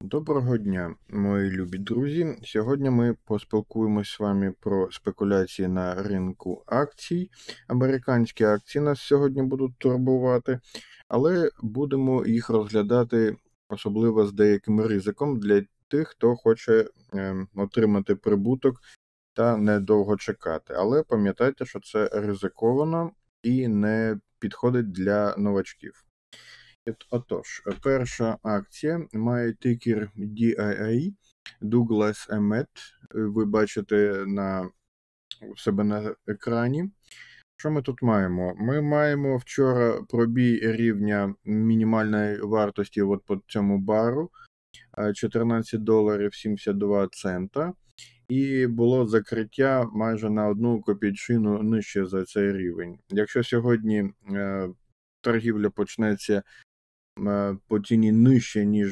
Доброго дня, мої любі друзі. Сьогодні ми поспілкуємось з вами про спекуляції на ринку акцій. Американські акції нас сьогодні будуть турбувати, але будемо їх розглядати особливо з деяким ризиком для тих, хто хоче отримати прибуток та недовго чекати. Але пам'ятайте, що це ризиковано і не підходить для новачків. Отож, перша акція має тикер DII, Douglas Emmet. Ви бачите у себе на екрані. Що ми тут маємо? Ми маємо вчора пробій рівня мінімальної вартості от по цьому бару $14.72. І було закриття майже на 1 копійчину нижче за цей рівень. Якщо сьогодні торгівля почнеться по ціні нижче, ніж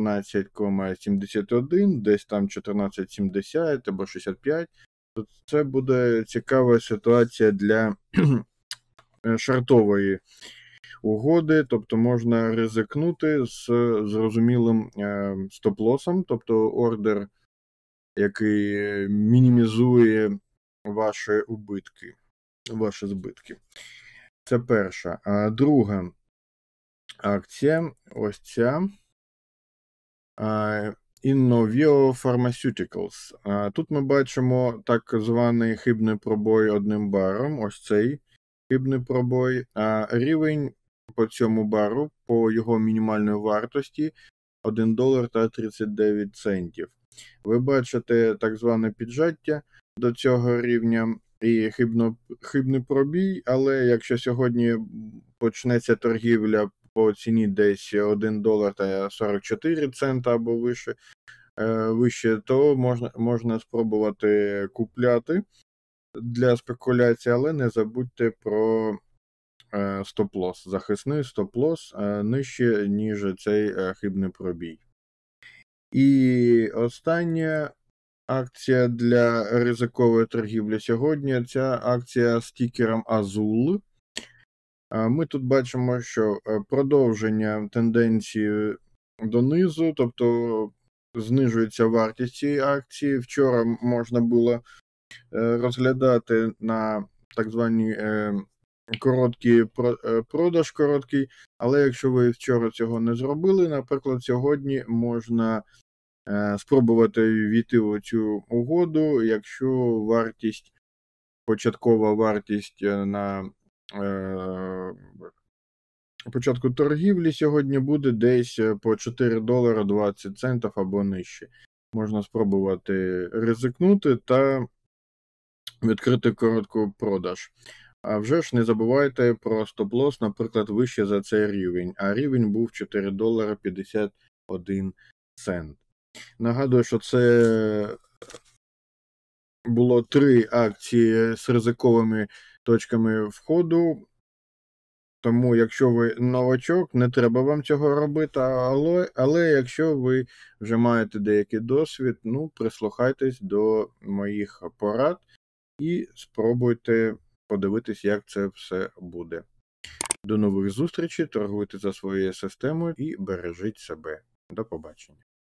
14,71, десь там 14,70 або 65, то це буде цікава ситуація для шортової угоди, тобто можна ризикнути з зрозумілим стоп-лосом, тобто ордер, який мінімізує ваші збитки. Це перша. А друга акція, ось ця, Innovio Pharmaceuticals. Тут ми бачимо так званий хибний пробой одним баром, ось цей хибний пробой. Рівень по цьому бару, по його мінімальної вартості, $1.39. Ви бачите так зване піджаття до цього рівня і хибний пробій, але якщо сьогодні почнеться торгівля по ціні десь $1.44 або вище, то можна спробувати купляти для спекуляції, але не забудьте про стоп-лосс, захисний стоп-лосс нижче, ніж цей хибний пробій. І остання акція для ризикової торгівлі сьогодні – ця акція з тікером AZUL. Ми тут бачимо, що продовження тенденції донизу, тобто знижується вартість цієї акції. Вчора можна було розглядати на так звані продаж короткий, але якщо ви вчора цього не зробили, наприклад, сьогодні можна спробувати війти в цю угоду, якщо початкова вартість на початку торгівлі сьогодні буде десь по $4.20 або нижче. Можна спробувати ризикнути та відкрити коротку продаж. А вже ж не забувайте про стоп-лосс, наприклад, вище за цей рівень, а рівень був $4.51. Нагадую, що це було 3 акції з ризиковими точками входу. Тому, якщо ви новачок, не треба вам цього робити, але якщо ви вже маєте деякий досвід, прислухайтесь до моїх порад і спробуйте подивитись, як це все буде. До нових зустрічей, торгуйте за своєю системою і бережіть себе. До побачення.